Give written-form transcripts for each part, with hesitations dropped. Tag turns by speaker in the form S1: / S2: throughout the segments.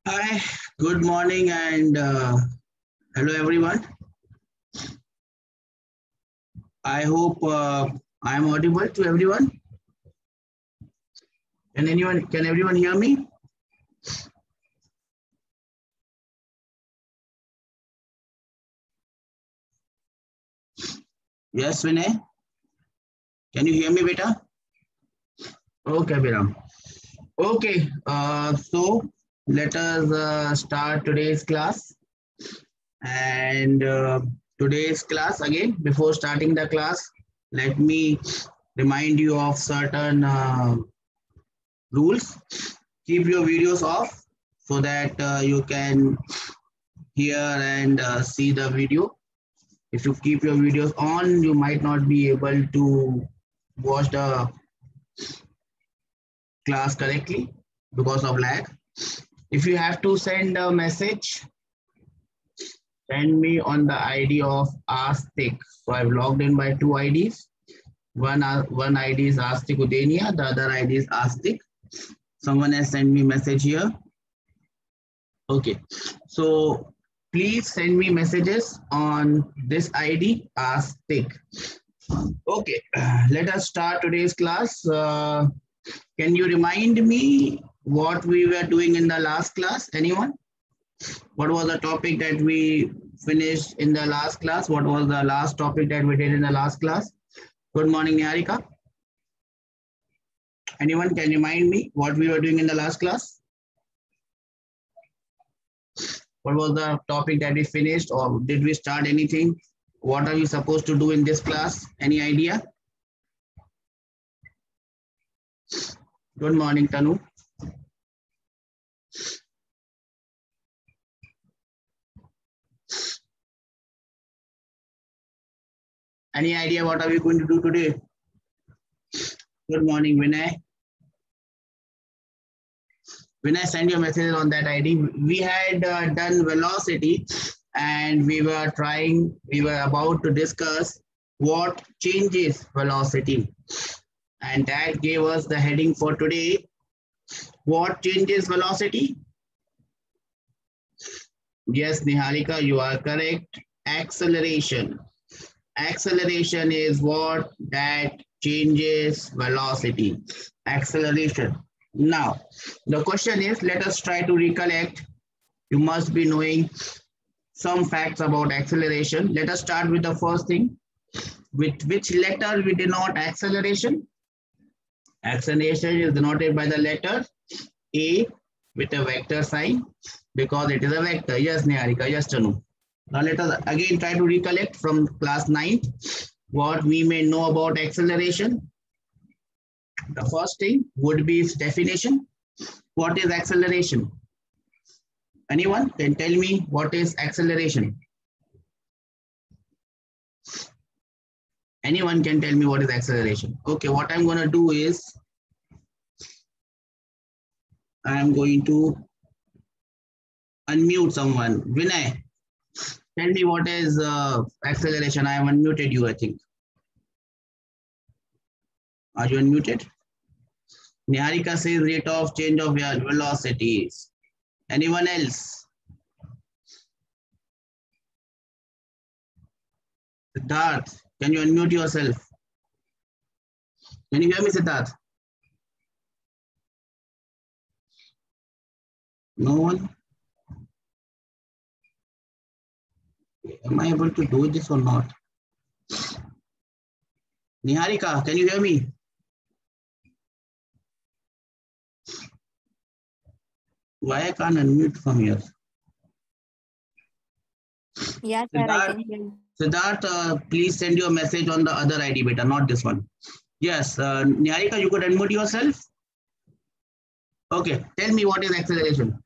S1: Hi, good morning and hello everyone. I hope I am audible to everyone. Can everyone hear me? Yes, Vinay. Can you hear me, beta? Okay, Biram. Okay, so let us start today's class. And today's class again. Before starting the class, let me remind you of certain rules. Keep your videos off so that you can hear and see the video. If you keep your videos on, you might not be able to watch the class correctly because of lag. If you have to send a message, send me on the ID of Astik. So I've logged in by two IDs. One ID is Astik Udenia, the other ID is Astik. Someone has sent me message here. Okay, so please send me messages on this ID Astik. Okay, let us start today's class. Can you remind me what we were doing in the last class? Anyone? What was the topic that we finished in the last class? What was the last topic that we did in the last class? Good morning, Niharika. Anyone can remind me what we were doing in the last class? What was the topic that we finished, or did we start anything? What are we supposed to do in this class? Any idea? Good morning, Tanu. Any idea what are we going to do today? Good morning, Vinay. When I send you a message on that ID, we had done velocity and we were about to discuss what changes velocity. And that gave us the heading for today. What changes velocity? Yes, Niharika, you are correct. Acceleration. Acceleration is what that changes velocity. Acceleration. Now, the question is, let us try to recollect. You must be knowing some facts about acceleration. Let us start with the first thing. With which letter we denote acceleration? Acceleration is denoted by the letter A with a vector sign because it is a vector. Yes, Niharika, yes, Tanu. Now let us again try to recollect from class 9 what we may know about acceleration. The first thing would be its definition. What is acceleration? Anyone can tell me what is acceleration? Anyone can tell me what is acceleration? Okay, what I'm going to do is I'm going to unmute someone. Vinay, tell me what is acceleration. I have unmuted you, I think. Are you unmuted? Niharika says rate of change of velocities. Anyone else? Siddharth, can you unmute yourself? Can you hear me, Siddharth? No one? Am I able to do this or not? Niharika, can you hear me? Why I can't unmute from here?
S2: Yeah, sir, I can hear you.
S1: Siddharth, please send your message on the other ID, beta, not this one. Yes, Niharika, you could unmute yourself. Okay, tell me what is acceleration.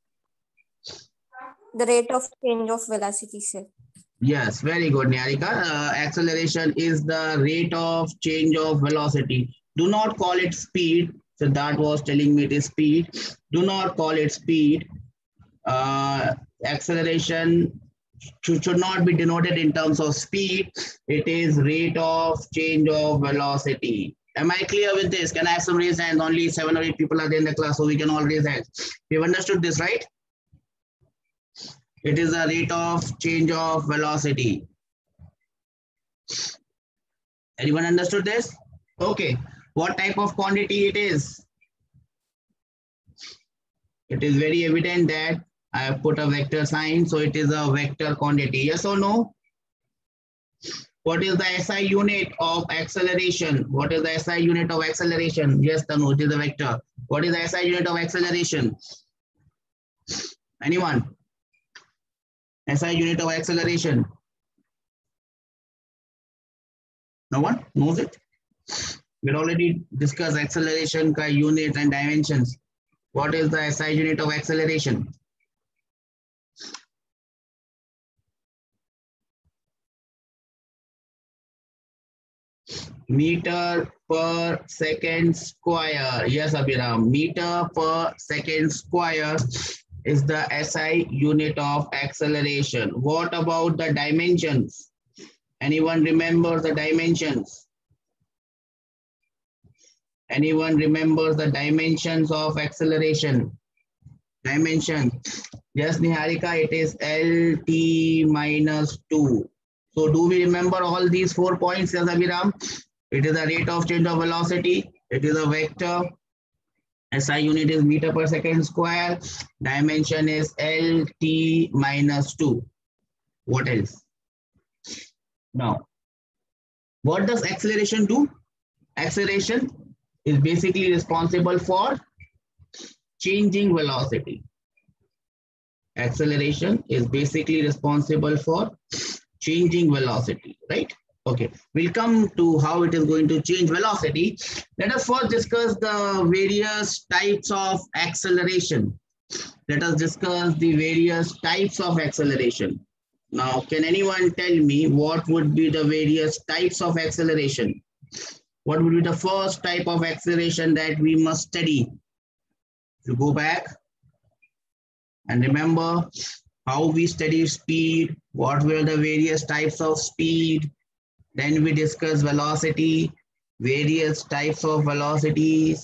S2: The rate of change of velocity, sir.
S1: Yes, very good, Niharika. Acceleration is the rate of change of velocity. Do not call it speed. So that was telling me it is speed. Do not call it speed. Acceleration should not be denoted in terms of speed. It is rate of change of velocity. Am I clear with this? Can I have some raised hands? Only 7 or 8 people are there in the class, so we can all raise hands. We've understood this, right? It is the rate of change of velocity. Anyone understood this? Okay. What type of quantity it is? It is very evident that I have put a vector sign, so it is a vector quantity. Yes or no? What is the SI unit of acceleration? What is the SI unit of acceleration? Yes, Tanu, it is a vector. What is the SI unit of acceleration? Anyone? SI unit of acceleration? No one knows it? We already discussed acceleration ka unit and dimensions. What is the SI unit of acceleration? Meter per second square. Yes, Abhiram. Meter per second square is the SI unit of acceleration. What about the dimensions? Anyone remember the dimensions? Anyone remembers the dimensions of acceleration? Dimension. Yes, Niharika, it is LT minus 2. So do we remember all these 4 points, yes, Abhiram? It is the rate of change of velocity. It is a vector. SI unit is meter per second square. Dimension is LT minus 2. What else? Now, what does acceleration do? Acceleration is basically responsible for changing velocity. Acceleration is basically responsible for changing velocity, right? Okay, we'll come to how it is going to change velocity. Let us first discuss the various types of acceleration. Let us discuss the various types of acceleration. Now, can anyone tell me what would be the various types of acceleration? What would be the first type of acceleration that we must study? To go back and remember how we study speed, what were the various types of speed, then we discuss velocity, various types of velocities.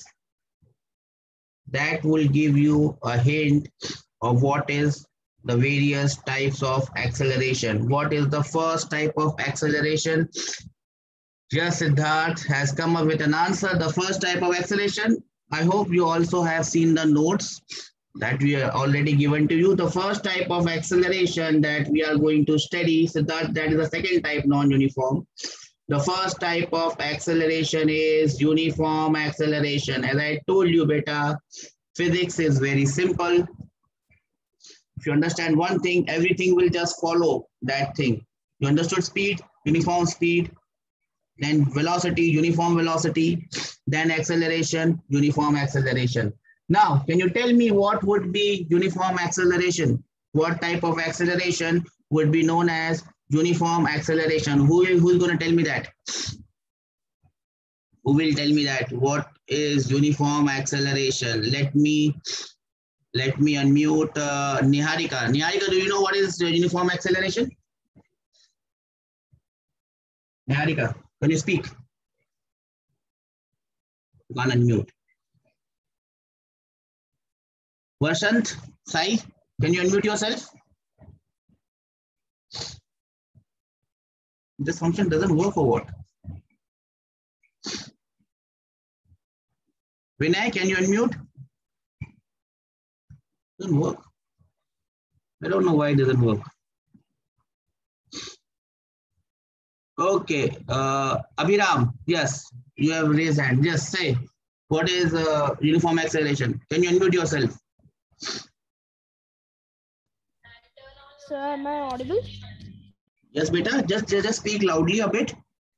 S1: That will give you a hint of what is the various types of acceleration. What is the first type of acceleration? Just Siddharth has come up with an answer. The first type of acceleration, I hope you also have seen the notes that we are already given to you. The first type of acceleration that we are going to study, Siddharth, that is the second type, non-uniform. The first type of acceleration is uniform acceleration. As I told you, beta, physics is very simple. If you understand one thing, everything will just follow that thing. You understood speed, uniform speed, then velocity, uniform velocity, then acceleration, uniform acceleration. Now, can you tell me what would be uniform acceleration? What type of acceleration would be known as uniform acceleration? Who's going to tell me that? Who will tell me that? What is uniform acceleration? Let me unmute Niharika. Niharika, do you know what is uniform acceleration? Niharika, can you speak? You can't unmute. Vasant, Sai, can you unmute yourself? This function doesn't work or what? Vinay, can you unmute? Doesn't work. I don't know why it doesn't work. Okay, Abhiram, yes, you have raised hand. Just say, what is uniform acceleration? Can you unmute yourself?
S3: Sir, am I audible?
S1: Yes, beta, just speak loudly a bit.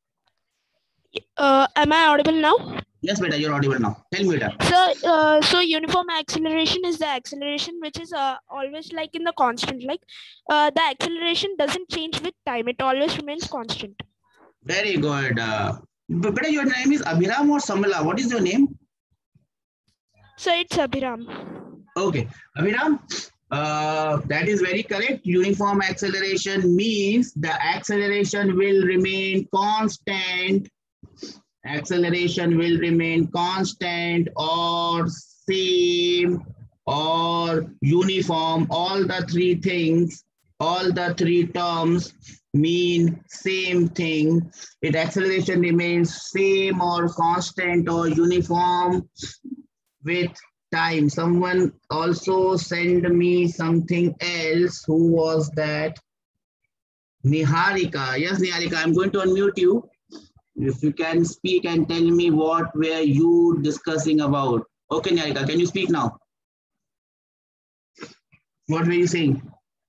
S3: Am I audible now?
S1: Yes, beta, you're audible now. Tell me, beta.
S3: So uniform acceleration is the acceleration which is always like in the constant. Like the acceleration doesn't change with time; it always remains constant.
S1: Very good. Beta, your name is Abhiram or Samala? What is your name?
S3: So it's Abhiram.
S1: Okay, Abhiram, that is very correct. Uniform acceleration means the acceleration will remain constant. Acceleration will remain constant or same or uniform, all the three things, all the three terms mean same thing. Its acceleration remains same or constant or uniform with time. Someone also sent me something else. Who was that? Niharika. Yes, Niharika, I'm going to unmute you. If you can speak and tell me what were you discussing about. Okay, Niharika, can you speak now? What were you saying?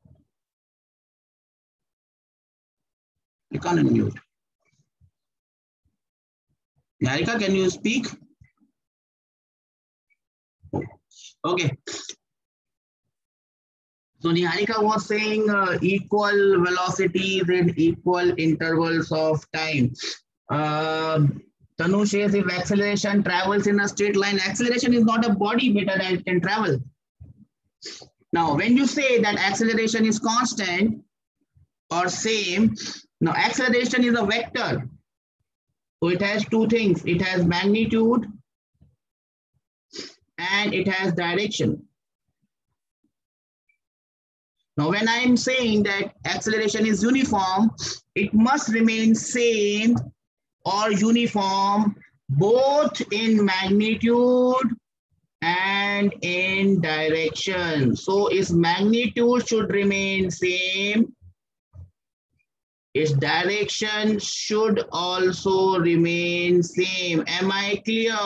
S1: You can't unmute. Niharika, can you speak? Okay. So Niharika was saying equal velocities in equal intervals of time. Tanu says if acceleration travels in a straight line, acceleration is not a body beta that can travel. Now, when you say that acceleration is constant or same, now acceleration is a vector. So it has two things. It has magnitude and it has direction. Now, when I am saying that acceleration is uniform, it must remain same or uniform both in magnitude and in direction. So its magnitude should remain same. Its direction should also remain same. Am I clear?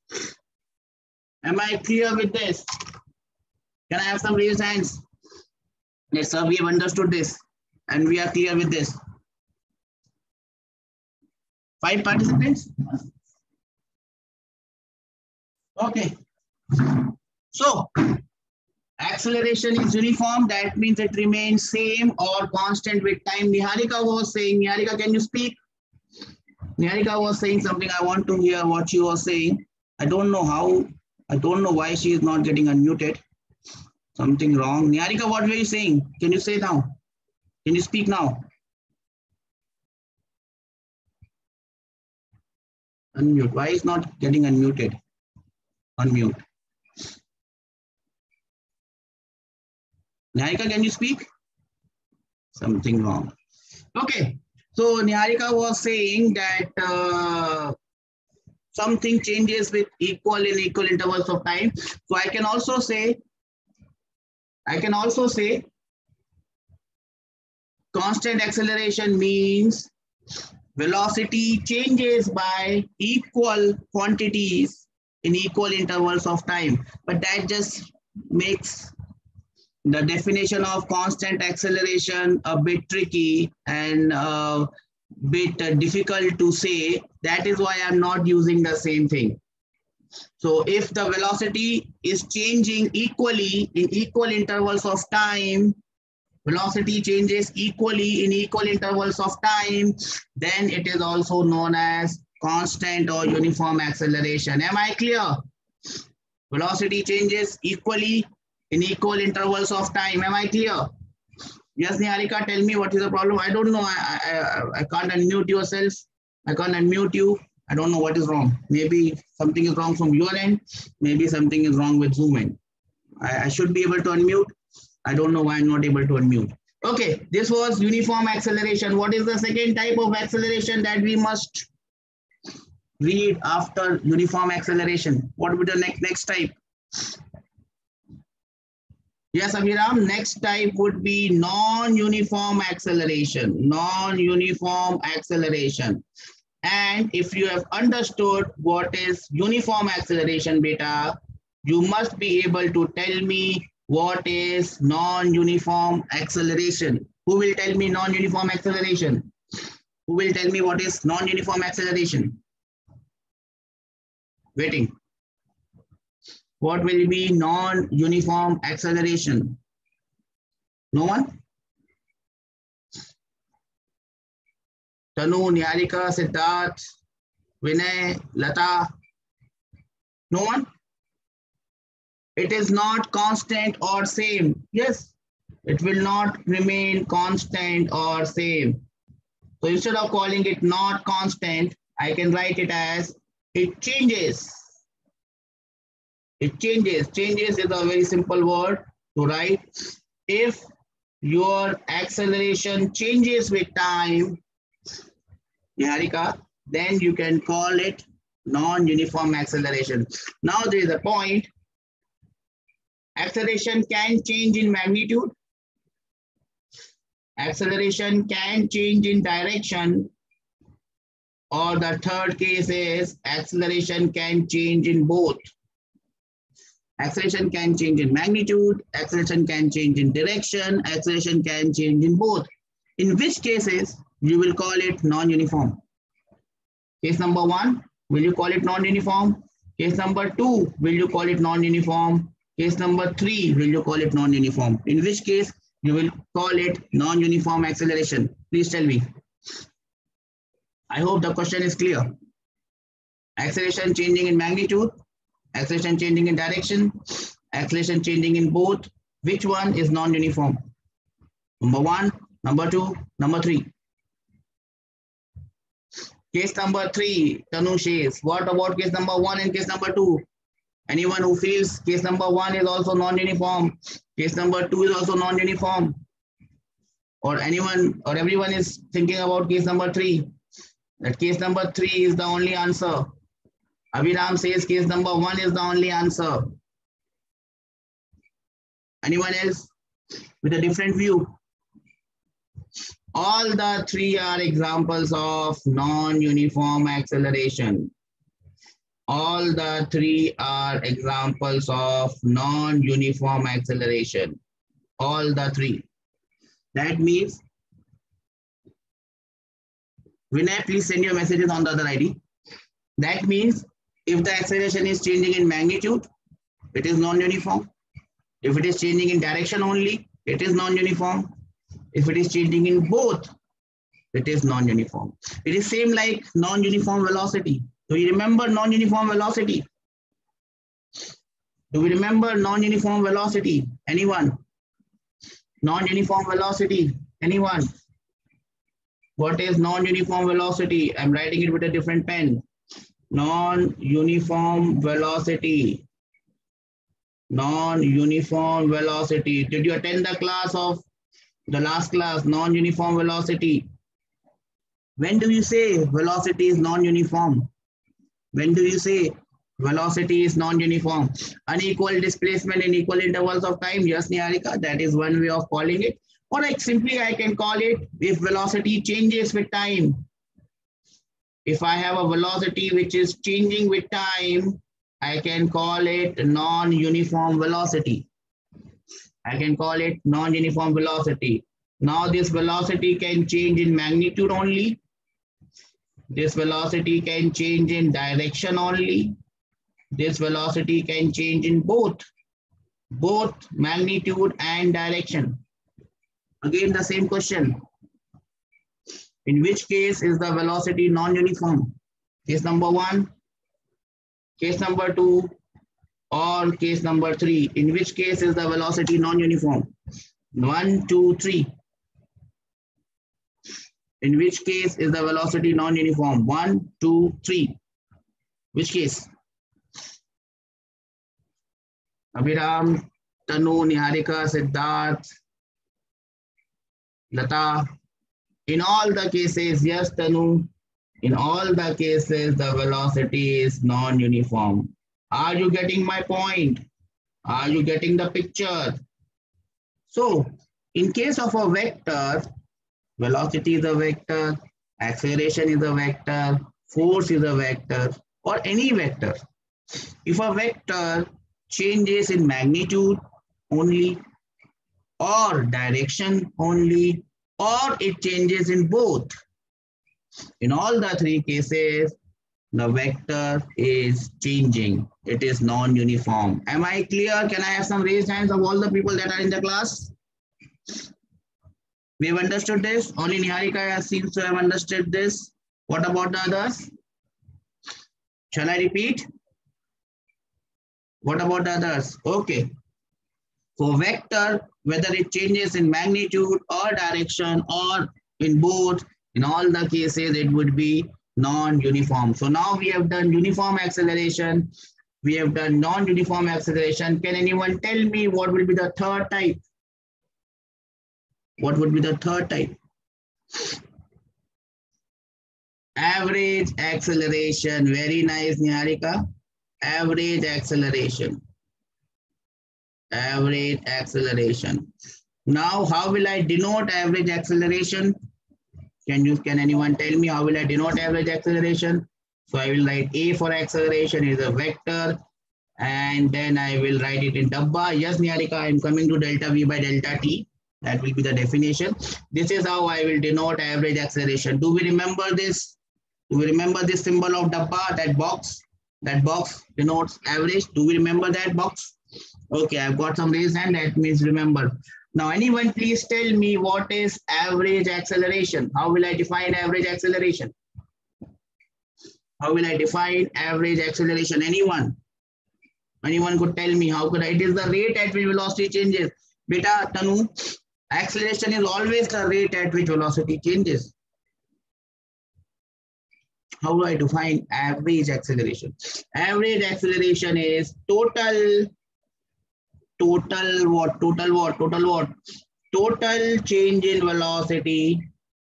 S1: Am I clear with this? Can I have some raised hands? Yes, sir, we have understood this and we are clear with this. 5 participants? Okay. So, acceleration is uniform. That means it remains same or constant with time. Niharika was saying, Niharika, can you speak? Niharika was saying something. I want to hear what she was saying. I don't know how, I don't know why she is not getting unmuted. Something wrong. Niharika, what were you saying? Can you say now? Can you speak now? Unmute. Why is not getting unmuted? Unmute. Niharika, can you speak? Something wrong. Okay. So Niharika was saying that something changes with equal in equal intervals of time. So I can also say constant acceleration means velocity changes by equal quantities in equal intervals of time. But that just makes the definition of constant acceleration a bit tricky and a bit difficult to say. That is why I'm not using the same thing. So if the velocity is changing equally in equal intervals of time, velocity changes equally in equal intervals of time, then it is also known as constant or uniform acceleration. Am I clear? Velocity changes equally in equal intervals of time. Am I clear? Yes, Niharika, tell me what is the problem. I don't know. I can't unmute yourself. I can't unmute you. I don't know what is wrong. Maybe something is wrong from your end. Maybe something is wrong with Zoom end. I should be able to unmute. I don't know why I'm not able to unmute. Okay, this was uniform acceleration. What is the second type of acceleration that we must read after uniform acceleration? What would be the next type? Yes, Abhiram, next type would be non-uniform acceleration. Non-uniform acceleration. And if you have understood what is uniform acceleration, beta, you must be able to tell me what is non-uniform acceleration. Who will tell me non-uniform acceleration? Who will tell me what is non-uniform acceleration? Waiting. What will be non-uniform acceleration? No one? Tanu, Niharika, Siddharth, Vinay, Lata. No one? It is not constant or same. Yes, it will not remain constant or same. So instead of calling it not constant, I can write it as it changes. It changes. Changes is a very simple word to write. If your acceleration changes with time, Niharika, then you can call it non-uniform acceleration. Now there is a point. Acceleration can change in magnitude. Acceleration can change in direction. Or the third case is acceleration can change in both. Acceleration can change in magnitude, acceleration can change in direction, acceleration can change in both. In which cases you will call it non-uniform? Case number 1, will you call it non-uniform? Case number 2, will you call it non-uniform? Case number 3, will you call it non-uniform? In which case you will call it non-uniform acceleration? Please tell me. I hope the question is clear. Acceleration changing in magnitude, acceleration changing in direction, acceleration changing in both. Which one is non-uniform? Number 1, number 2, number 3. Case number 3, Tanu says. What about case number 1 and case number 2? Anyone who feels case number 1 is also non-uniform, case number 2 is also non-uniform, or anyone or everyone is thinking about case number 3? That case number 3 is the only answer. Abhiram says case number 1 is the only answer. Anyone else with a different view? All the 3 are examples of non-uniform acceleration. All the 3 are examples of non-uniform acceleration. All the 3. That means, Vinay, please send your messages on the other ID. That means if the acceleration is changing in magnitude, it is non-uniform. If it is changing in direction only, it is non-uniform. If it is changing in both, it is non-uniform. It is same like non-uniform velocity. Do you remember non-uniform velocity? Do we remember non-uniform velocity? Anyone? Non-uniform velocity? Anyone? What is non-uniform velocity? I'm writing it with a different pen. Non-uniform velocity. Non-uniform velocity. Did you attend the class of the last class, non-uniform velocity? When do you say velocity is non-uniform? When do you say velocity is non-uniform? Unequal displacement in equal intervals of time. Yes, Niharika, that is one way of calling it. Or like simply I can call it if velocity changes with time. If I have a velocity which is changing with time, I can call it non-uniform velocity. I can call it non-uniform velocity. Now this velocity can change in magnitude only. This velocity can change in direction only. This velocity can change in both magnitude and direction. Again, the same question. In which case is the velocity non-uniform? Case number 1, case number 2, or case number 3? In which case is the velocity non-uniform? 1, 2, 3. In which case is the velocity non-uniform? 1, 2, 3. Which case? Abhiram, Tanu, Niharika, Siddharth, Lata. In all the cases, yes, Tanu. In all the cases, the velocity is non-uniform. Are you getting my point? Are you getting the picture? So, in case of a vector, velocity is a vector, acceleration is a vector, force is a vector, or any vector. If a vector changes in magnitude only, or direction only, or it changes in both, in all the 3 cases, the vector is changing. It is non-uniform. Am I clear? Can I have some raised hands of all the people that are in the class? We have understood this. Only Niharika seems to have understood this. What about the others? Shall I repeat? What about the others? Okay. For vector, whether it changes in magnitude or direction or in both, in all the cases, it would be non-uniform. So now we have done uniform acceleration. We have done non-uniform acceleration. Can anyone tell me what will be the third type? What would be the third type? Average acceleration. Very nice, Niharika. Average acceleration. Average acceleration. Now, how will I denote average acceleration? Can anyone tell me how will I denote average acceleration? So I will write A for acceleration is a vector, and then I will write it in dabba. Yes, Niharika, I am coming to delta V by delta T. That will be the definition. This is how I will denote average acceleration. Do we remember this? Do we remember this symbol of dabba, that box? That box denotes average. Do we remember that box? Okay, I've got some raised hand. That means remember. Now, anyone please tell me what is average acceleration? How will I define average acceleration? How will I define average acceleration? Anyone? Anyone could tell me how could I? It is the rate at which velocity changes. Beta, Tanu, acceleration is always the rate at which velocity changes. How do I define average acceleration? Average acceleration is total what? Total what? Total what? Total change in velocity.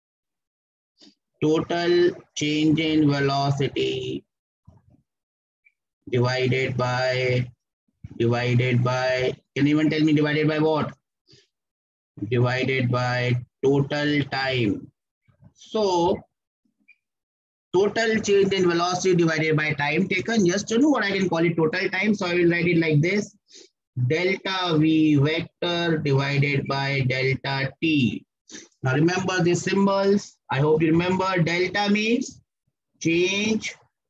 S1: Total change in velocity divided by, can anyone tell me divided by what? Divided by total time. So total change in velocity divided by time taken, just to know what I can call it total time. So I will write it like this: delta V vector divided by delta T. Now remember these symbols. I hope you remember. Delta means change.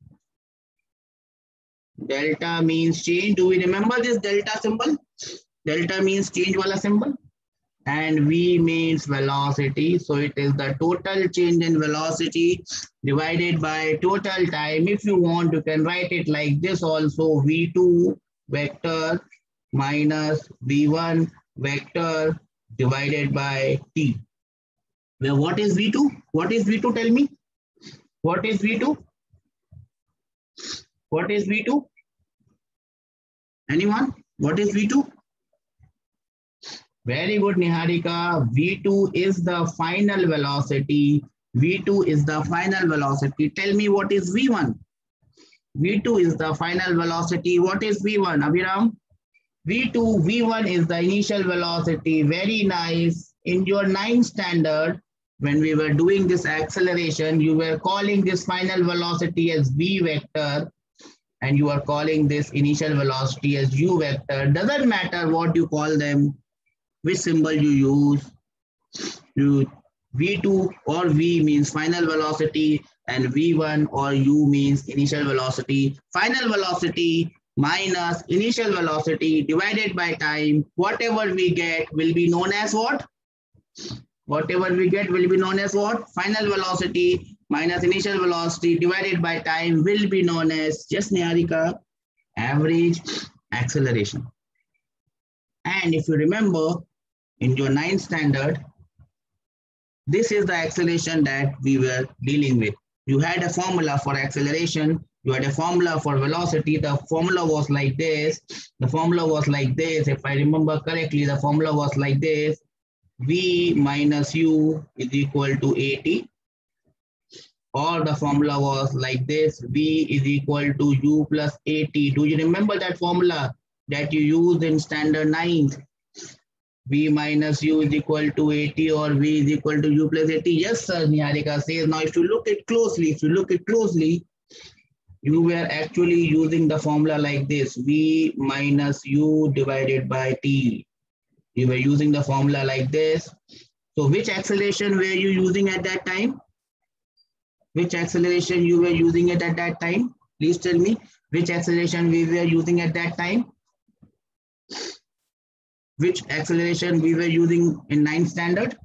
S1: Delta means change. Do we remember this delta symbol? Delta means change wala symbol. And V means velocity. So it is the total change in velocity divided by total time. If you want, you can write it like this also: V2 vector minus V1 vector divided by T. Well, what is V2? What is V2? Tell me. What is V2? What is V2? Anyone? What is V2? Very good, Niharika. V2 is the final velocity. V2 is the final velocity. Tell me what is V1? V2 is the final velocity. What is V1, Abhiram? V1 is the initial velocity. Very nice. In your 9th standard, when we were doing this acceleration, you were calling this final velocity as V vector, and you are calling this initial velocity as U vector. Doesn't matter what you call them, which symbol you use. V2 or V means final velocity, and V1 or U means initial velocity. Final velocity minus initial velocity divided by time. Whatever we get will be known as what? Whatever we get will be known as what? Final velocity minus initial velocity divided by time will be known as, just Niharika, average acceleration. And if you remember, in your 9th standard, this is the acceleration that we were dealing with. You had a formula for acceleration. You had a formula for velocity. The formula was like this. The formula was like this. If I remember correctly, the formula was like this. V minus U is equal to AT. Or the formula was like this. V is equal to U plus AT. Do you remember that formula that you used in standard 9th? V minus U is equal to AT, or V is equal to U plus AT. Yes, sir, Niharika says. Now, if you look at closely, you were actually using the formula like this: V minus U divided by T. You were using the formula like this. So which acceleration were you using at that time? Which acceleration you were using it at that time? Please tell me which acceleration we were using at that time. Which acceleration we were using in 9th standard?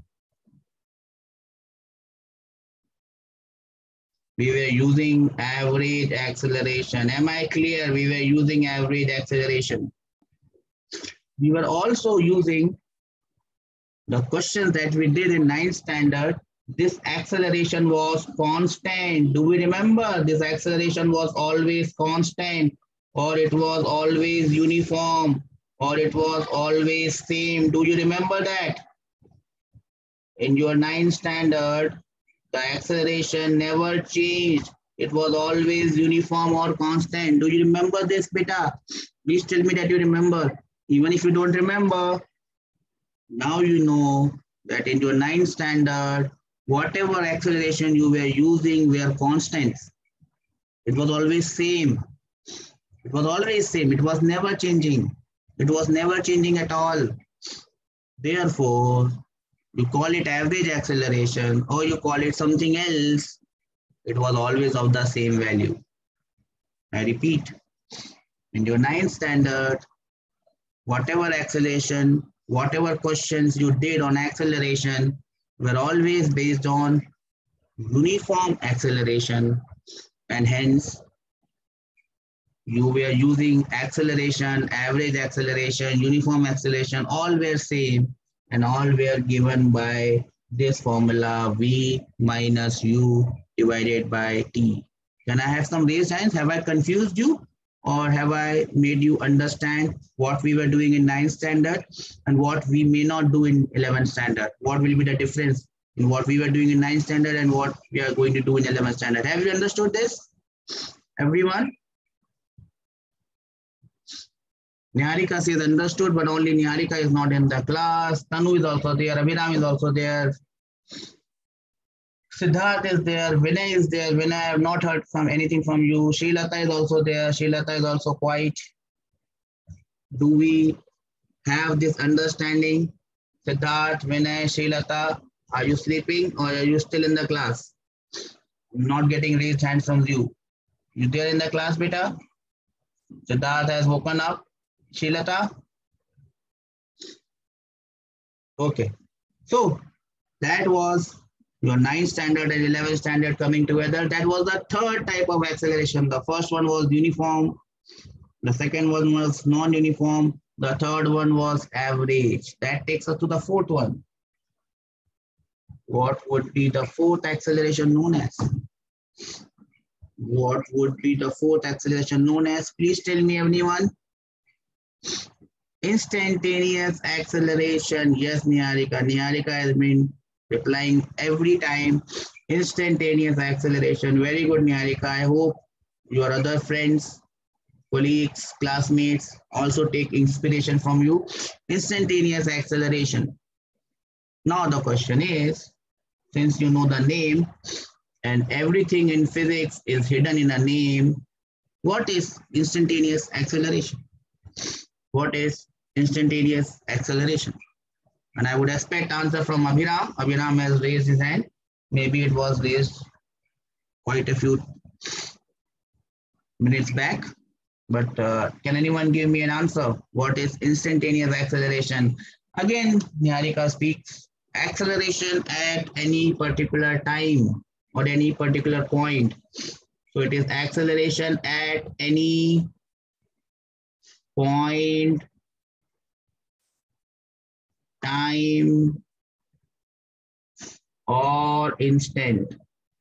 S1: We were using average acceleration. Am I clear? We were using average acceleration. We were also using the questions that we did in 9th standard. This acceleration was constant. Do we remember? This acceleration was always constant. or it was always uniform, or it was always same. Do you remember that? In your 9th standard, the acceleration never changed. It was always uniform or constant. Do you remember this, beta? Please tell me that you remember. Even if you don't remember, now you know that in your 9th standard, whatever acceleration you were using were constants. It was always same. It was always same. It was never changing. It was never changing at all. Therefore, you call it average acceleration or you call it something else. It was always of the same value. I repeat, in your 9th standard, whatever acceleration, whatever questions you did on acceleration were always based on uniform acceleration, and hence you were using acceleration, average acceleration, uniform acceleration, all were same and all were given by this formula V minus U divided by T. Can I have some raised hands? Have I confused you? Or have I made you understand what we were doing in 9th standard and what we may not do in 11th standard? What will be the difference in what we were doing in 9th standard and what we are going to do in 11th standard? Have you understood this? Everyone? Niharika says understood, but only Niharika is not in the class. Tanu is also there. Abhiram is also there. Siddharth is there. Vinay is there. Vinay, I have not heard anything from you. Srilata is also there. Srilata is also quiet. Do we have this understanding? Siddharth, Vinay, Srilata, are you sleeping or are you still in the class? I'm not getting raised hands from you. You there in the class, beta? Siddharth has woken up. Srilata? Okay. So that was your 9th standard and 11th standard coming together. That was the third type of acceleration. The first one was uniform. The second one was non-uniform. The third one was average. That takes us to the fourth one. What would be the fourth acceleration known as? What would be the fourth acceleration known as? Please tell me, everyone. Instantaneous acceleration. Yes, Niharika. Niharika has been replying every time. Instantaneous acceleration. Very good, Niharika. I hope your other friends, colleagues, classmates also take inspiration from you. Instantaneous acceleration. Now the question is, since you know the name and everything in physics is hidden in a name, what is instantaneous acceleration? What is instantaneous acceleration? And I would expect answer from Abhiram. Abhiram has raised his hand. Maybe it was raised quite a few minutes back. But can anyone give me an answer? What is instantaneous acceleration? Again, Niharika speaks. Acceleration at any particular time or any particular point. So it is acceleration at any point, time, or instant.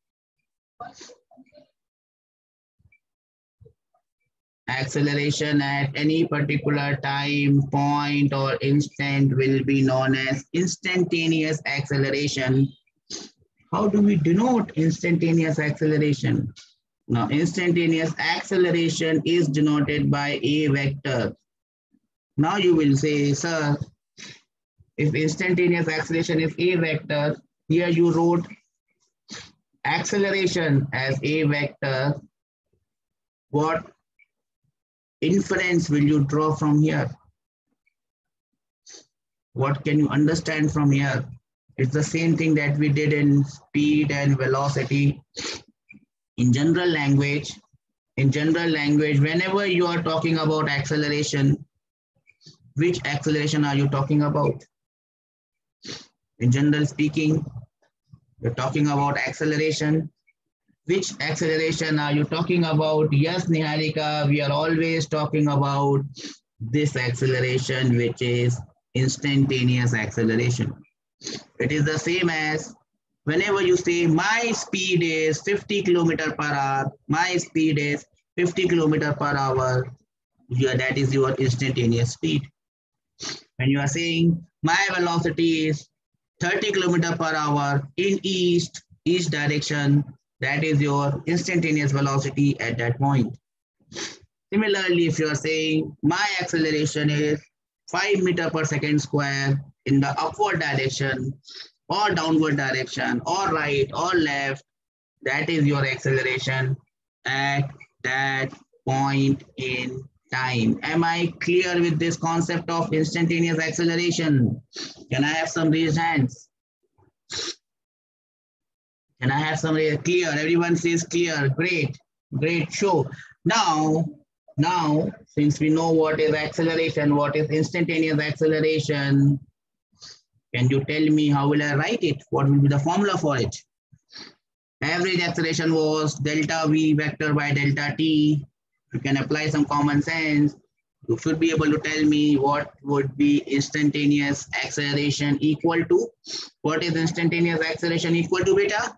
S1: Acceleration at any particular time, point, or instant will be known as instantaneous acceleration. How do we denote instantaneous acceleration? Now, instantaneous acceleration is denoted by a vector. Now you will say, sir, if instantaneous acceleration is a vector, here you wrote acceleration as a vector. What inference will you draw from here? What can you understand from here? It's the same thing that we did in speed and velocity. In general language, whenever you are talking about acceleration, which acceleration are you talking about? In general speaking, you're talking about acceleration. Which acceleration are you talking about? Yes, Niharika, we are always talking about this acceleration, which is instantaneous acceleration. It is the same as whenever you say my speed is 50 km per hour, my speed is 50 km per hour. That is your instantaneous speed. When you are saying my velocity is 30 km per hour in east direction, that is your instantaneous velocity at that point. Similarly, if you are saying my acceleration is 5 meter per second square in the upward direction or downward direction or right or left, that is your acceleration at that point in time. Am I clear with this concept of instantaneous acceleration? Can I have some raised hands? Can I have some clear? Everyone says clear. Great, great show. Now, since we know what is acceleration, what is instantaneous acceleration, can you tell me how will I write it? What will be the formula for it? Average acceleration was delta V vector by delta T. You can apply some common sense. You should be able to tell me what would be instantaneous acceleration equal to. What is instantaneous acceleration equal to, beta?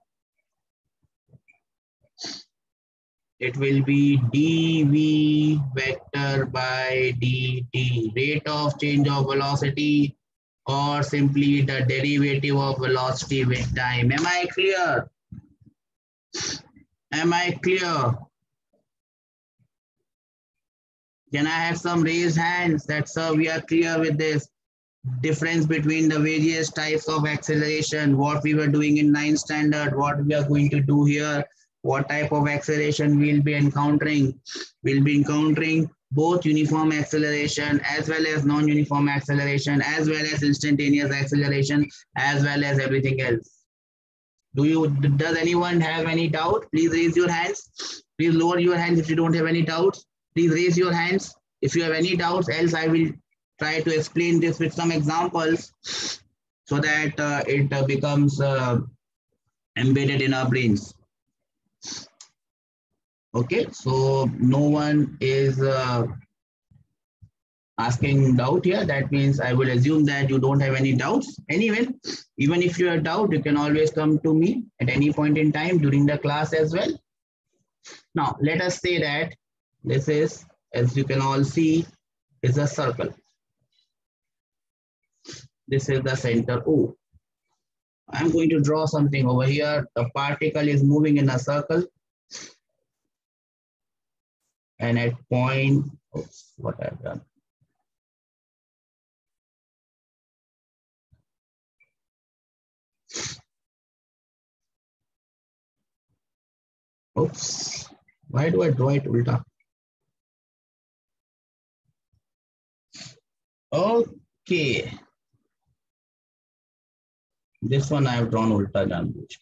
S1: It will be dv vector by dt, rate of change of velocity, or simply the derivative of velocity with time. Am I clear? Am I clear? Can I have some raised hands that, sir, we are clear with this difference between the various types of acceleration, what we were doing in 9th standard, what we are going to do here, what type of acceleration we'll be encountering. We'll be encountering both uniform acceleration as well as non-uniform acceleration, as well as instantaneous acceleration, as well as everything else. Does anyone have any doubt? Please raise your hands. Please lower your hands if you don't have any doubts. Please raise your hands if you have any doubts, else I will try to explain this with some examples so that it becomes embedded in our brains. Okay, so no one is asking doubt here. That means I will assume that you don't have any doubts. Anyway, even if you have doubt, you can always come to me at any point in time during the class as well. Now, let us say that this is, as you can all see, is a circle. This is the center O. I'm going to draw something over here. The particle is moving in a circle. And at point, oops, what I've done. Oops, why do I draw it ulta? Okay. This one I have drawn ulta janbooch.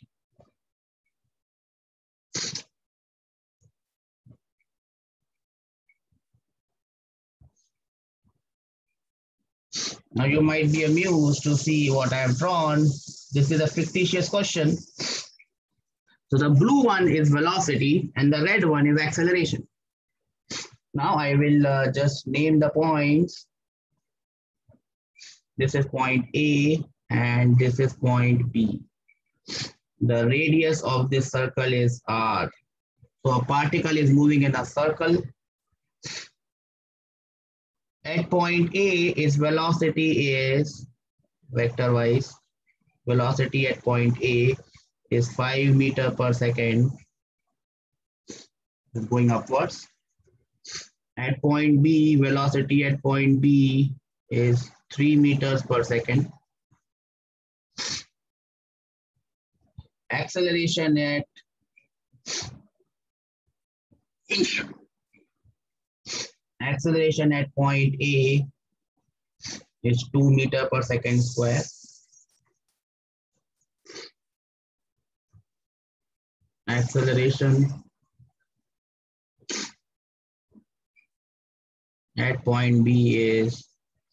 S1: Now you might be amused to see what I have drawn. This is a fictitious question. So the blue one is velocity and the red one is acceleration. Now I will just name the points. This is point A and this is point B. The radius of this circle is R. So a particle is moving in a circle. At point A, its velocity is vector wise. Velocity at point A is 5 meters per second. It's going upwards. At point B, velocity at point B is 3 meters per second. Acceleration at point A is 2 meters per second square. Acceleration at point B is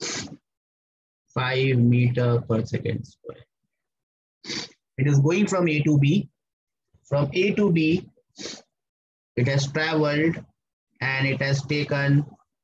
S1: 5 meters per second square. It is going from A to B. From A to B, it has traveled and it has taken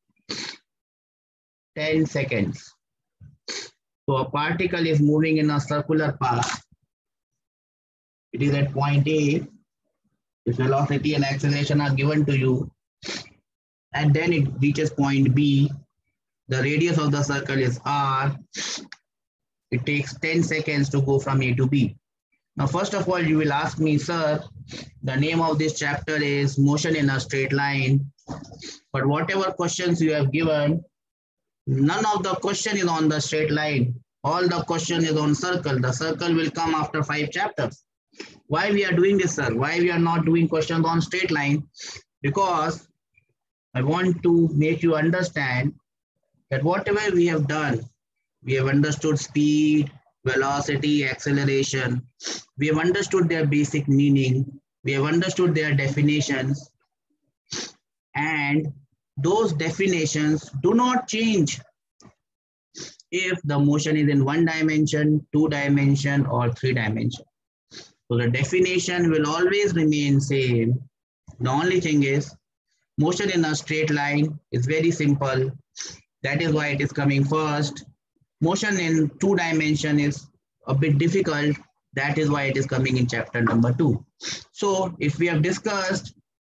S1: 10 seconds. So a particle is moving in a circular path. It is at point A. Its velocity and acceleration are given to you. and then it reaches point B. The radius of the circle is R. It takes 10 seconds to go from A to B. Now, first of all, you will ask me, sir, the name of this chapter is Motion in a Straight Line. But whatever questions you have given, none of the question is on the straight line. All the question is on circle. The circle will come after 5 chapters. Why we are doing this, sir? Why we are not doing questions on straight line? Because I want to make you understand that whatever we have done, we have understood speed, velocity, acceleration. We have understood their basic meaning. We have understood their definitions. And those definitions do not change if the motion is in 1 dimension, 2 dimension, or 3 dimension. So the definition will always remain same. The only thing is motion in a straight line is very simple. That is why it is coming first. Motion in 2 dimension is a bit difficult. That is why it is coming in chapter number 2. So if we have discussed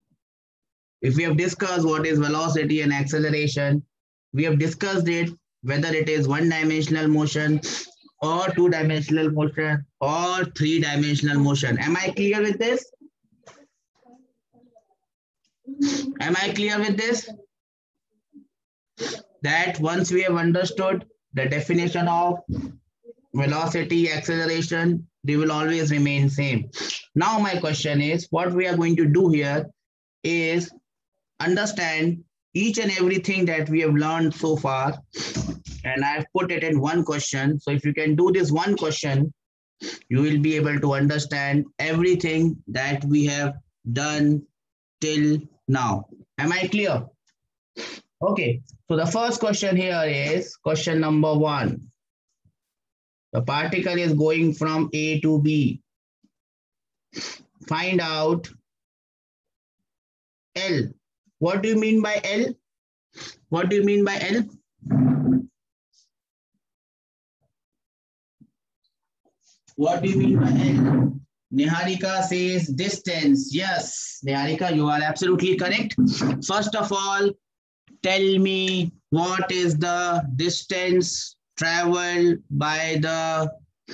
S1: what is velocity and acceleration, we have discussed it, whether it is 1-dimensional motion or 2-dimensional motion or 3-dimensional motion. Am I clear with this? Am I clear with this? That once we have understood the definition of velocity, acceleration, they will always remain same. Now my question is, what we are going to do here is understand each and everything that we have learned so far, and I've put it in one question. So if you can do this one question, you will be able to understand everything that we have done till now. Am I clear? Okay, so the first question here is question number 1. The particle is going from A to B. Find out L. What do you mean by L? What do you mean by L? What do you mean by L? Niharika says distance. Yes, Niharika, you are absolutely correct. First of all, tell me what is the distance traveled by the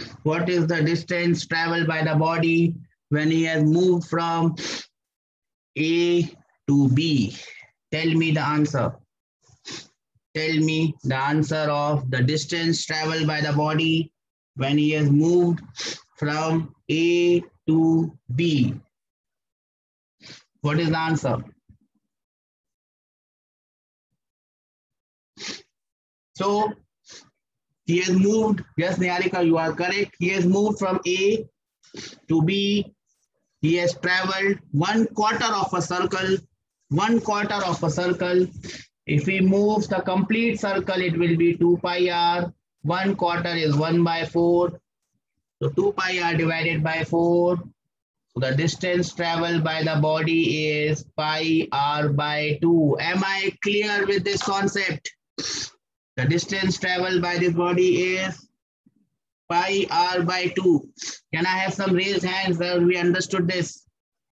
S1: body when he has moved from A to B? Tell me the answer. Tell me the answer of the distance traveled by the body when he has moved from A to B. What is the answer? So he has moved, yes, Niharika, you are correct. He has moved from A to B. He has traveled 1/4 of a circle. 1/4 of a circle. If he moves the complete circle, it will be 2 pi r. 1/4 is 1/4. So 2 pi r divided by 4. So the distance traveled by the body is pi r by 2. Am I clear with this concept? The distance traveled by this body is pi r by 2. Can I have some raised hands where we understood this?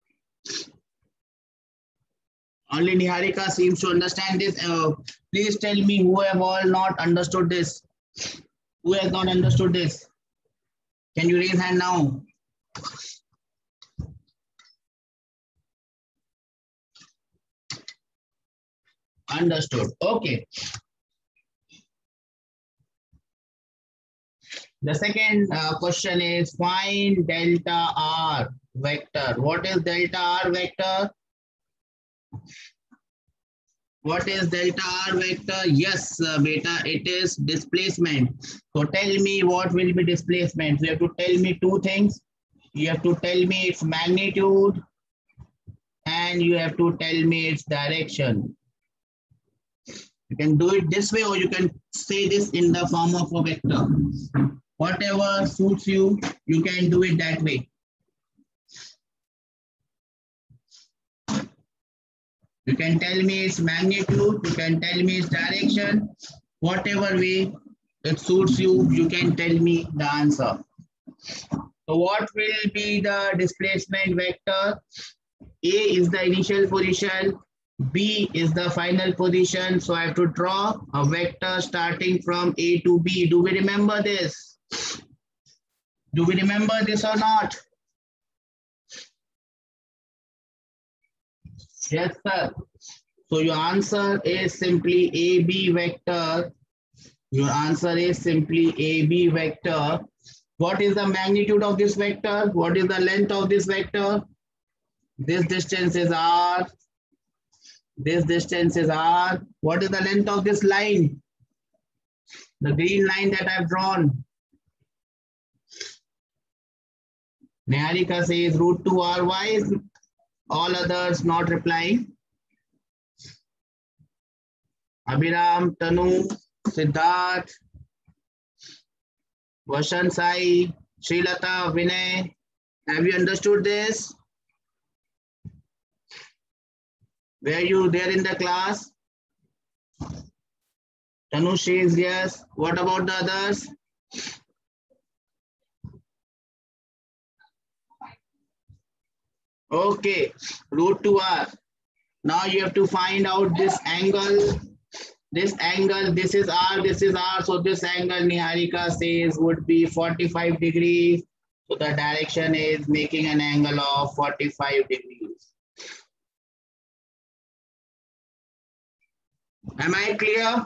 S1: Only Niharika seems to understand this. Please tell me who have all not understood this. Who has not understood this? Can you raise hand now? Understood. Okay. The second question is find delta r vector. What is delta r vector? What is delta r vector? Yes, beta, it is displacement. So tell me what will be displacement. You have to tell me 2 things. You have to tell me its magnitude and you have to tell me its direction. You can do it this way or you can say this in the form of a vector. Whatever suits you, you can do it that way. You can tell me its magnitude, you can tell me its direction. Whatever way it suits you, you can tell me the answer. So what will be the displacement vector? A is the initial position, B is the final position. So I have to draw a vector starting from A to B. Do we remember this? Do we remember this or not? Yes, sir. So your answer is simply AB vector. Your answer is simply AB vector. What is the magnitude of this vector? What is the length of this vector? This distance is R. This distance is R. What is the length of this line? The green line that I've drawn. Niharika says root 2R. Why is all others not replying? Abhiram, Tanu, Siddharth, Vasant Sai, Srilata, Vinay. Have you understood this? Were you there in the class? Tanu says yes. What about the others? Okay, root 2R. Now you have to find out this angle. This angle, this is R, this is R. So this angle, Niharika says, would be 45 degrees. So the direction is making an angle of 45 degrees. Am I clear?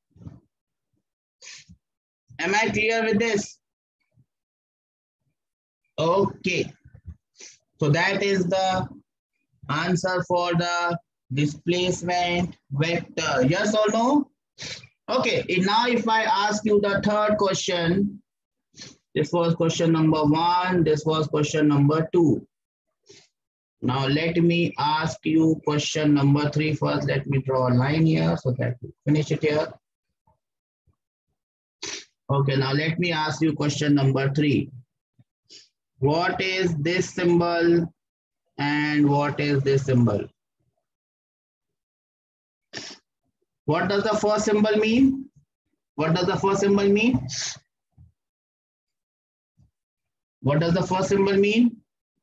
S1: Am I clear with this? Okay. So that is the answer for the displacement vector. Yes or no? Okay. Now if I ask you the third question, this was question number 1. This was question number 2. Now let me ask you question number 3 first. Let me draw a line here so that we finish it here. Okay, now let me ask you question number 3. What is this symbol and what is this symbol? What does the first symbol mean? What does the first symbol mean? What does the first symbol mean?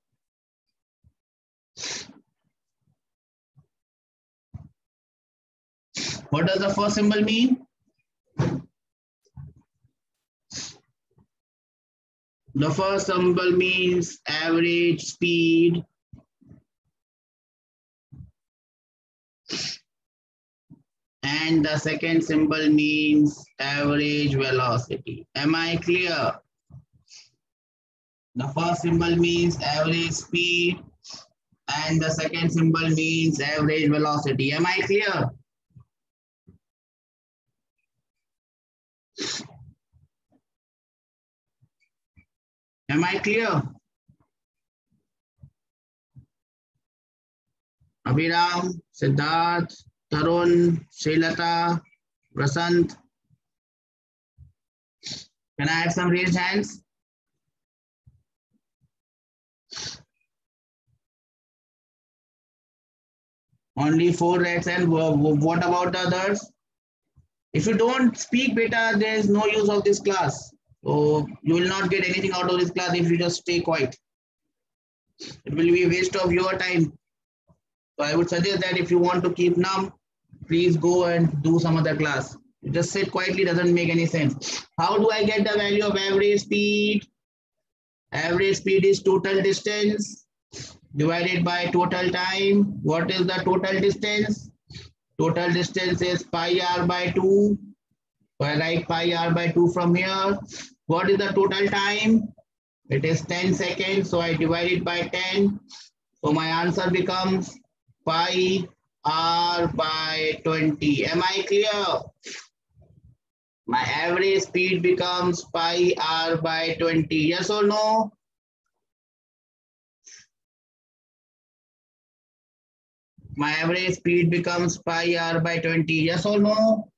S1: What does the first symbol mean? The first symbol means average speed. And the second symbol means average velocity. Am I clear? The first symbol means average speed and the second symbol means average velocity. Am I clear? Am I clear? Abhiram, Siddharth, Tarun, Srilata, Prasant. Can I have some raised hands? Only 4 raised hands. What about the others? If you don't speak beta, there is no use of this class. So you will not get anything out of this class if you just stay quiet. It will be a waste of your time. So I would suggest that if you want to keep numb, please go and do some other class. You just sit quietly doesn't make any sense. How do I get the value of average speed? Average speed is total distance divided by total time. What is the total distance? Total distance is pi r by 2. So I write pi r by 2 from here. What is the total time? It is 10 seconds. So I divide it by 10. So my answer becomes pi r by 20. Am I clear? My average speed becomes pi r by 20. Yes or no? My average speed becomes pi r by 20. Yes or no?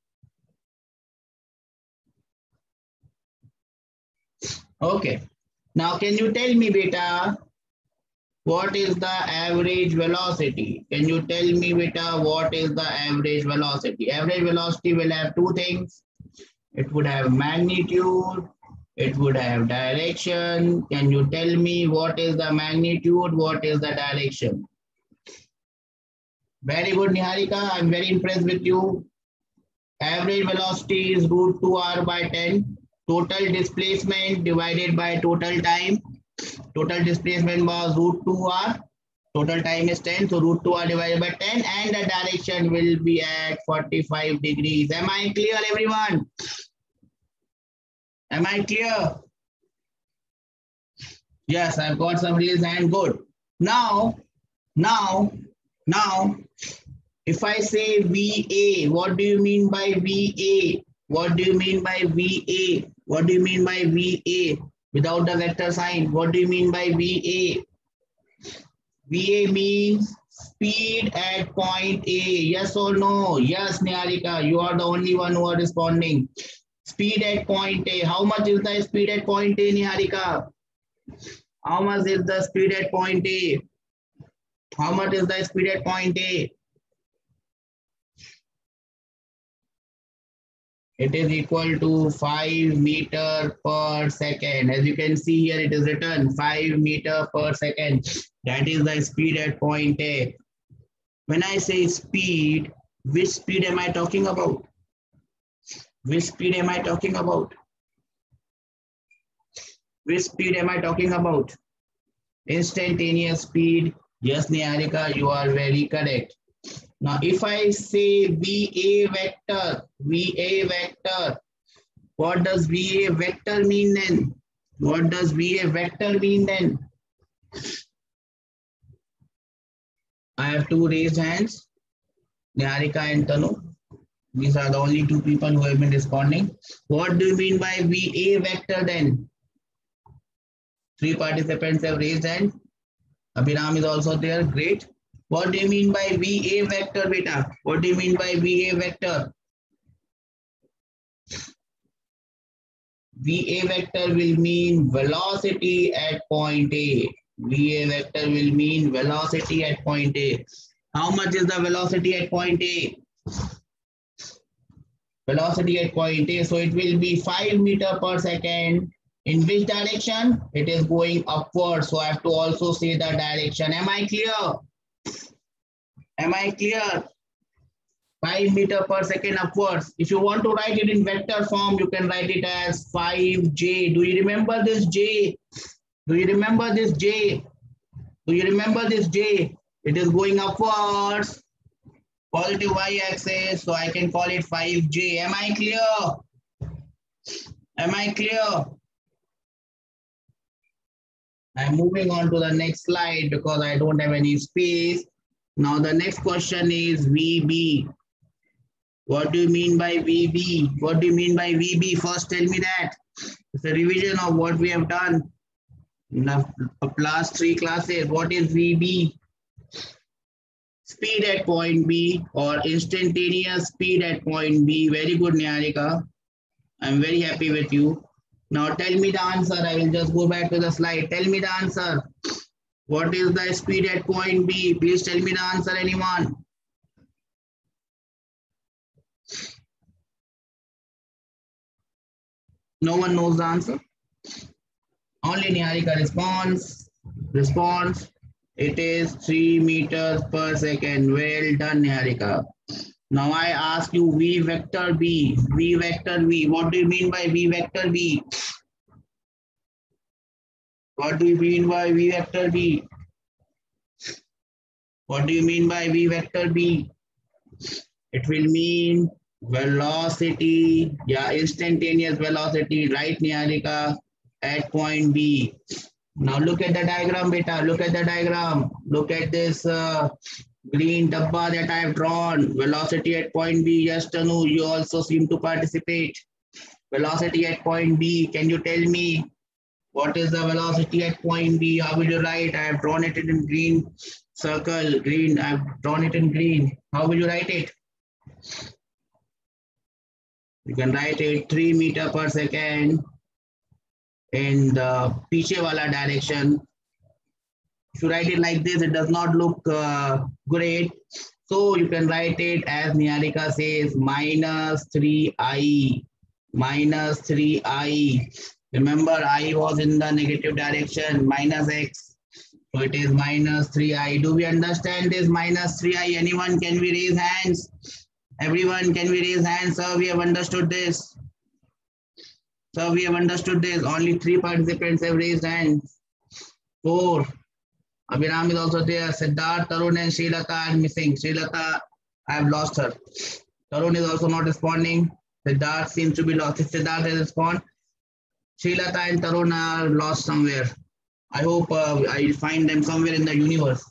S1: Okay. Now can you tell me, beta, what is the average velocity? Can you tell me, beta, what is the average velocity? Average velocity will have 2 things. It would have magnitude. It would have direction. Can you tell me what is the magnitude? What is the direction? Very good, Niharika. I'm very impressed with you. Average velocity is root 2r by 10. Total displacement divided by total time. Total displacement was root 2r. Total time is 10. So root 2r divided by 10. And the direction will be at 45 degrees. Am I clear, everyone? Am I clear? Yes, I've got some raised hand. Good. Now, if I say VA, what do you mean by VA? What do you mean by VA? What do you mean by VA? Without the vector sign, what do you mean by VA? VA means speed at point A. Yes or no? Yes, Niharika, you are the only one who are responding. Speed at point A. How much is the speed at point A, Niharika? How much is the speed at point A? How much is the speed at point A? It is equal to 5 meter per second. As you can see here, it is written 5 meter per second. That is the speed at point A. When I say speed, which speed am I talking about? Which speed am I talking about? Which speed am I talking about? Instantaneous speed. Yes, Niharika, you are very correct. Now, if I say VA vector, what does VA vector mean then? What does VA vector mean then? I have two raised hands, Niharika and Tanu. These are the only two people who have been responding. What do you mean by VA vector then? Three participants have raised hands. Abhiram is also there. Great. What do you mean by VA vector, beta? What do you mean by VA vector? VA vector will mean velocity at point A. VA vector will mean velocity at point A. How much is the velocity at point A? Velocity at point A. So it will be 5 meter per second. In which direction? It is going upward. So I have to also say the direction. Am I clear? Am I clear? 5 meter per second upwards. If you want to write it in vector form, you can write it as 5J. Do you remember this J? Do you remember this J? Do you remember this J? It is going upwards. Positive y-axis. So I can call it 5J. Am I clear? Am I clear? I'm moving on to the next slide because I don't have any space. Now the next question is VB. What do you mean by VB? What do you mean by VB? First tell me that. It's a revision of what we have done in the last 3 classes. What is VB? Speed at point B or instantaneous speed at point B. Very good, Niharika. I'm very happy with you. Now tell me the answer. I will just go back to the slide. Tell me the answer. What is the speed at point B? Please tell me the answer, anyone. No one knows the answer. Only Niharika responds. It is 3 meters per second. Well done, Niharika. Now I ask you V vector B. V vector B. What do you mean by V vector B? What do you mean by V vector B? What do you mean by V vector B? It will mean velocity, yeah, instantaneous velocity, right, Niharika, at point B. Now look at the diagram, beta. Look at the diagram. Look at this green dabba that I have drawn. Velocity at point B. Yes, Tanu, you also seem to participate. Velocity at point B. Can you tell me what is the velocity at point B? How will you write? I have drawn it in green circle. Green. I have drawn it in green. How will you write it? You can write it 3 meters per second in the piche wala direction. If you write it like this, it does not look great. So you can write it as Niharika says, minus 3i. Minus 3i. Remember, I was in the negative direction, minus x. So it is minus 3i. Do we understand this minus 3i? Anyone, can we raise hands? Everyone, can we raise hands? Sir, we have understood this. Sir, we have understood this. Only 3 participants have raised hands. 4. Abhiram is also there. Siddharth, Tarun and Srilata are missing. Srilata, I have lost her. Tarun is also not responding. Siddharth seems to be lost. If Siddharth has responded, Srilata and Tarun are lost somewhere. I hope I find them somewhere in the universe.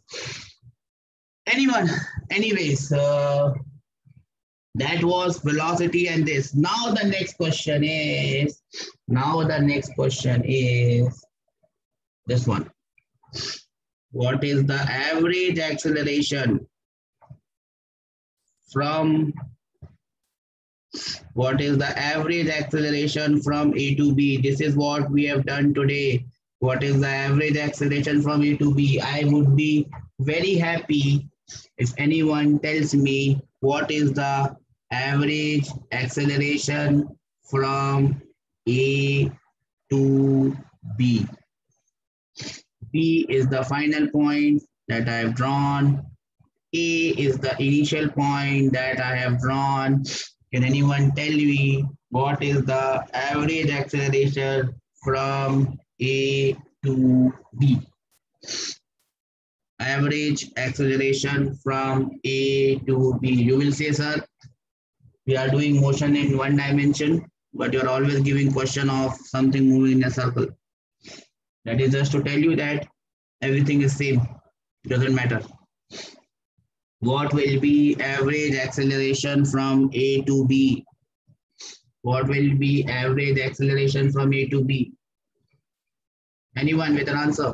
S1: Anyways, that was velocity and this. Now the next question is this one. What is the average acceleration from A to B? This is what we have done today. What is the average acceleration from A to B? I would be very happy if anyone tells me what is the average acceleration from A to B. B is the final point that I have drawn. A is the initial point that I have drawn. Can anyone tell me what is the average acceleration from A to B? Average acceleration from A to B. You will say, sir, we are doing motion in one dimension, but you're always giving question of something moving in a circle. That is just to tell you that everything is same. Doesn't matter. What will be average acceleration from A to B? What will be average acceleration from A to B? Anyone with an answer?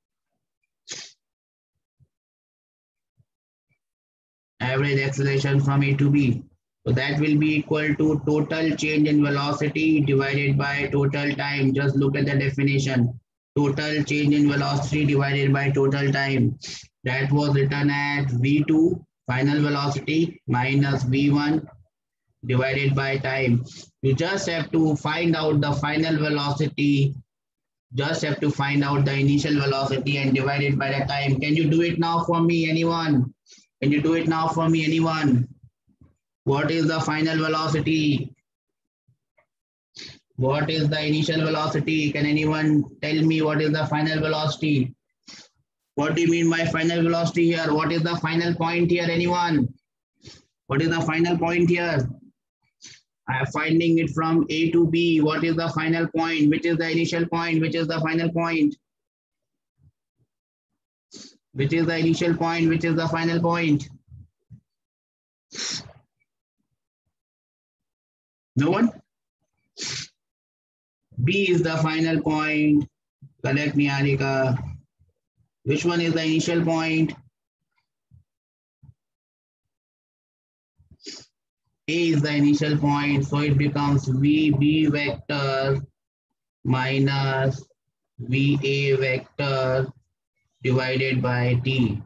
S1: Average acceleration from A to B. So that will be equal to total change in velocity divided by total time. Just look at the definition. Total change in velocity divided by total time. That was written at V2, final velocity, minus V1 divided by time. You just have to find out the final velocity, just have to find out the initial velocity and divide it by the time. Can you do it now for me, anyone? Can you do it now for me, anyone? What is the final velocity? What is the initial velocity? Can anyone tell me what is the final velocity? What do you mean by final velocity here? What is the final point here, anyone? What is the final point here? I am finding it from A to B. What is the final point? Which is the initial point? Which is the final point? Which is the initial point? Which is the final point? No one? B is the final point. Correct, Niharika. Which one is the initial point? A is the initial point, so it becomes VB vector minus VA vector divided by T.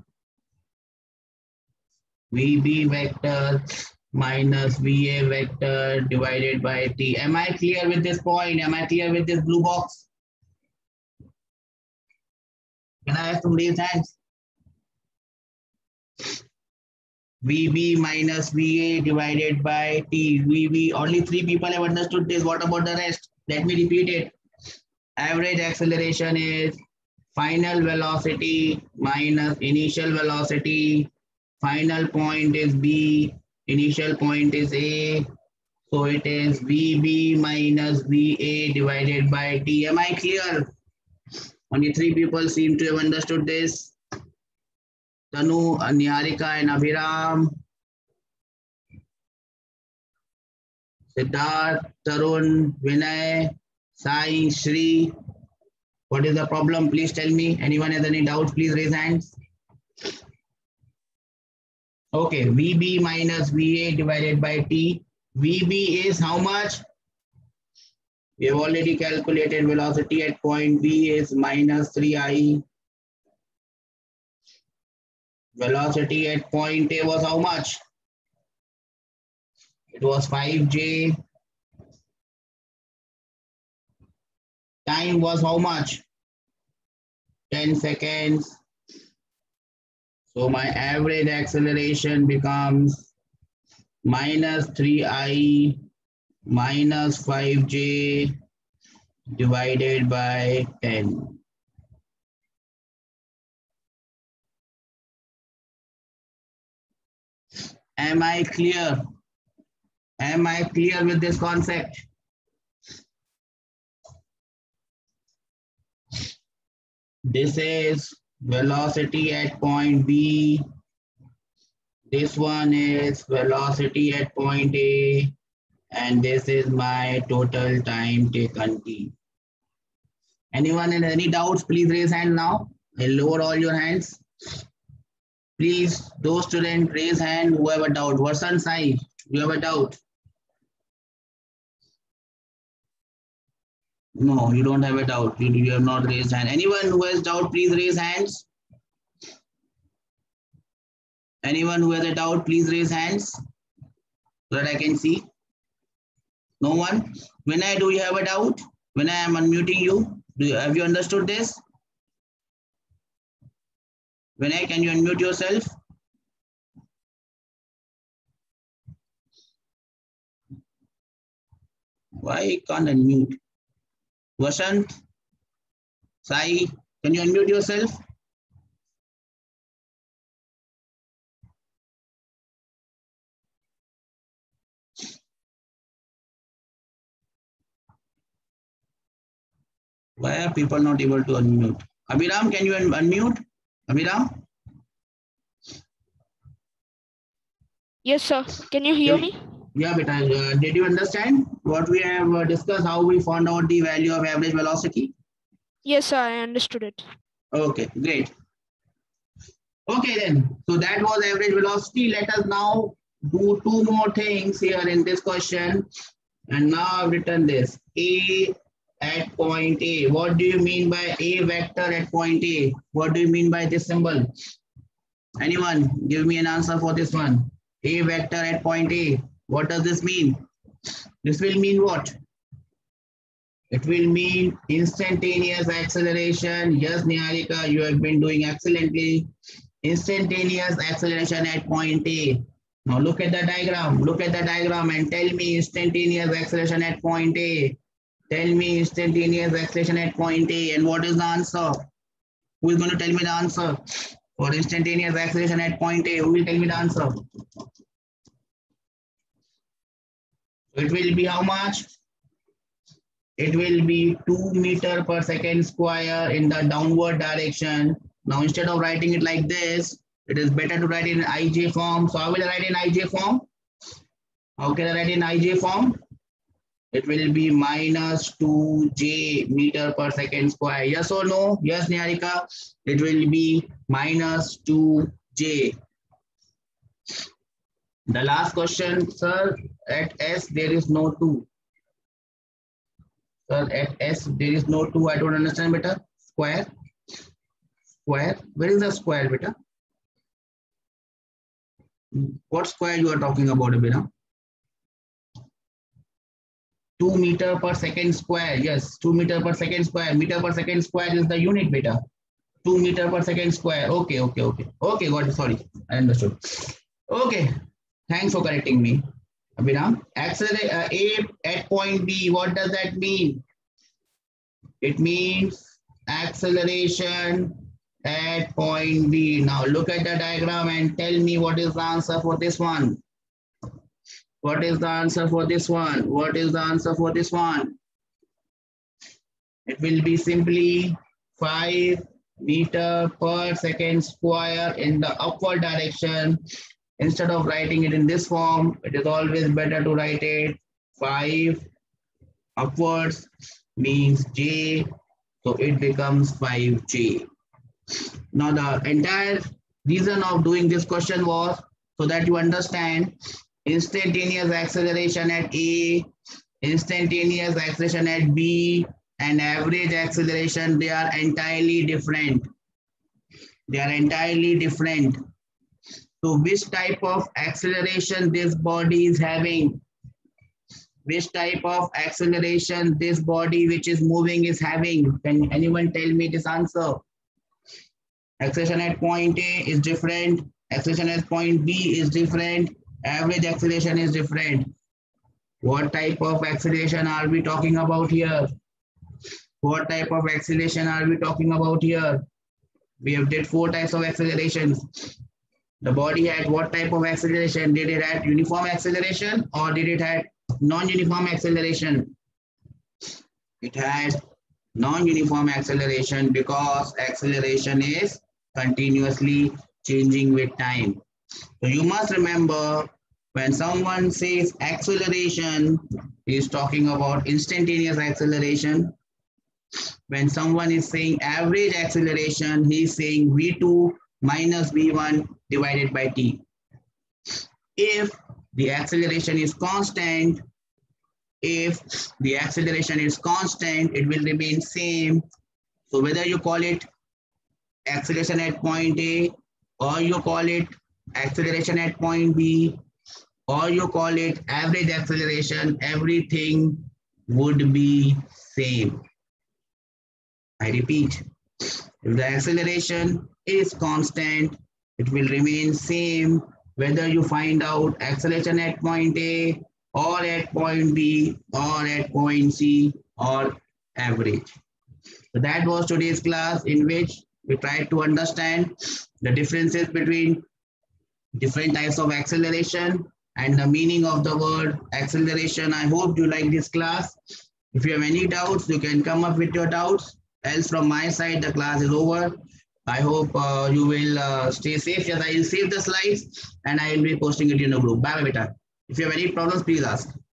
S1: VB vector minus VA vector divided by T. Am I clear with this point? Am I clear with this blue box? Can I have some raised hands? VB minus VA divided by T. VB, only 3 people have understood this. What about the rest? Let me repeat it. Average acceleration is final velocity minus initial velocity. Final point is B, initial point is A. So it is VB minus VA divided by T. Am I clear? Only 3 people seem to have understood this. Tanu, Niharika and Abhiram. Siddharth, Tarun, Vinay, Sai, Shri. What is the problem? Please tell me. Anyone has any doubts? Please raise hands. Okay, VB minus VA divided by T. VB is how much? We have already calculated velocity at point B is minus 3i. Velocity at point A was how much? It was 5j. Time was how much? 10 seconds. So my average acceleration becomes minus 3I minus 5J divided by 10. Am I clear? Am I clear with this concept? This is velocity at point B. This one is velocity at point A. And this is my total time taken T. Anyone in any doubts, please raise hand now. I'll lower all your hands. Please, those students, raise hand who have a doubt. Vasan Sai, you have a doubt? No, you don't have a doubt. You have not raised hand. Anyone who has doubt, please raise hands. Anyone who has a doubt, please raise hands so that I can see. No one? Vinay, do you have a doubt? When I am unmuting you, have you understood this? Vinay, can you unmute yourself? Why can't unmute? Vasant, Sai, can you unmute yourself? Why are people not able to unmute? Abhiram, can you unmute? Abhiram?
S3: Yes, sir. Can you hear me?
S1: Yeah, beta. Did you understand what we have discussed, how we found out the value of average velocity?
S3: Yes, sir. I understood it.
S1: Okay, great. Okay then, so that was average velocity. Let us now do two more things here in this question. And now I've written this. A at point A. What do you mean by A vector at point A? What do you mean by this symbol? Anyone give me an answer for this one. A vector at point A. What does this mean? This will mean what? It will mean instantaneous acceleration. Yes, Niharika, you have been doing excellently. Instantaneous acceleration at point A. Now look at the diagram. Look at the diagram and tell me instantaneous acceleration at point A. Tell me instantaneous acceleration at point A. And what is the answer? Who is going to tell me the answer for instantaneous acceleration at point A? Who will tell me the answer? It will be how much? It will be 2 meters per second square in the downward direction. Now, instead of writing it like this, it is better to write in IJ form. So, how will I write in IJ form? How can I write in IJ form? It will be minus 2J meter per second square. Yes or no? Yes, Niharika. It will be minus 2J. The last question, sir, at S, there is no 2. Sir, at S, there is no 2. I don't understand, beta. Square. Square. Where is the square, beta? What square you are talking about, beta? 2 meter per second square. Yes, 2 meter per second square. Meter per second square is the unit, beta. 2 meter per second square. Okay. Okay, got it. Sorry, I understood. Okay, thanks for correcting me, Abhiram. Accelerate A at point B. What does that mean? It means acceleration at point B. Now look at the diagram and tell me what is the answer for this one. What is the answer for this one? What is the answer for this one? It will be simply 5 meter per second square in the upward direction. Instead of writing it in this form, it is always better to write it 5 upwards means J. So it becomes 5J. Now the entire reason of doing this question was so that you understand instantaneous acceleration at A, instantaneous acceleration at B, and average acceleration, they are entirely different. They are entirely different. So which type of acceleration this body is having? Which type of acceleration this body which is moving is having? Can anyone tell me this answer? Acceleration at point A is different. Acceleration at point B is different. Average acceleration is different. What type of acceleration are we talking about here? What type of acceleration are we talking about here? We have did 4 types of accelerations. The body had what type of acceleration? Did it have uniform acceleration or did it have non-uniform acceleration? It has non-uniform acceleration because acceleration is continuously changing with time. So you must remember when someone says acceleration, he is talking about instantaneous acceleration. When someone is saying average acceleration, he is saying V2 minus V1 divided by T. If the acceleration is constant, it will remain same. So whether you call it acceleration at point A, or you call it acceleration at point B, or you call it average acceleration, everything would be same. I repeat, if the acceleration is constant, it will remain same whether you find out acceleration at point A or at point B or at point C or average. So that was today's class in which we tried to understand the differences between different types of acceleration and the meaning of the word acceleration. I hope you like this class. If you have any doubts, you can come up with your doubts. Else from my side, the class is over. I hope you will stay safe. Yes, I will save the slides and I will be posting it in a group. Bye, beta. If you have any problems, please ask.